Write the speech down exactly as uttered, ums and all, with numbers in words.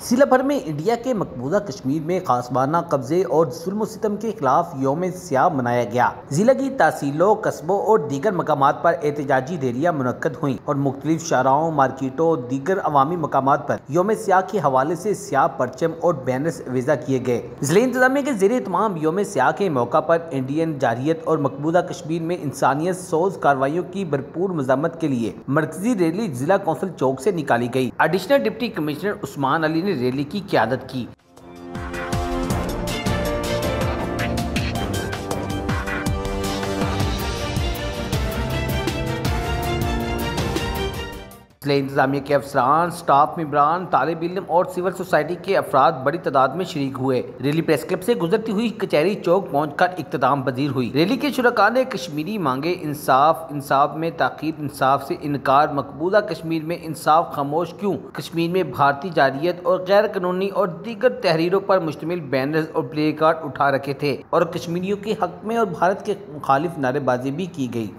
जिला भर में इंडिया के मकबूजा कश्मीर में खासबाना कब्जे और जुल्म सितम के खिलाफ यौम स्याह मनाया गया। जिला की तहसीलों, कस्बों और दीगर मकामात पर एहतजाजी रैलियां मुनक्कद हुई और मुख्तलिफ शाहराओं, मार्केटों और दीगर अवामी मकामात पर यौम स्याह के हवाले से स्याह परचम और बैनर्स वेजा किए गए। जिला इंतजामिया के ज़ेरे तमाम यौम स्याह के मौका पर इंडियन जारहियत और मकबूजा कश्मीर में इंसानियत सोज कार्रवाइयों की भरपूर मजम्मत के लिए मरकजी रैली जिला कौंसिल चौक से निकाली गई। Additional deputy commissioner Usman Ali ने रैली की क़यादत की। जिला इंतजामिया के अफसरान, स्टाफ मेंबरान, तालिब इल्म और सिविल सोसाइटी के अफराद बड़ी तादाद में शरीक हुए। रैली प्रेस क्लब से गुजरती हुई कचहरी चौक पहुंचकर इख्तिताम पजीर हुई। रैली के शुरका ने कश्मीरी मांगे इंसाफ, इंसाफ में ताकीद, इंसाफ से इनकार, मकबूजा कश्मीर में इंसाफ खामोश क्यों, कश्मीर में भारतीय जारहियत और गैर कानूनी और दीगर तहरीरों पर मुश्तमिल बैनर्स और प्ले कार्ड उठा रखे थे और कश्मीरियों के हक में और भारत के मुखालिफ नारेबाजी भी की गई।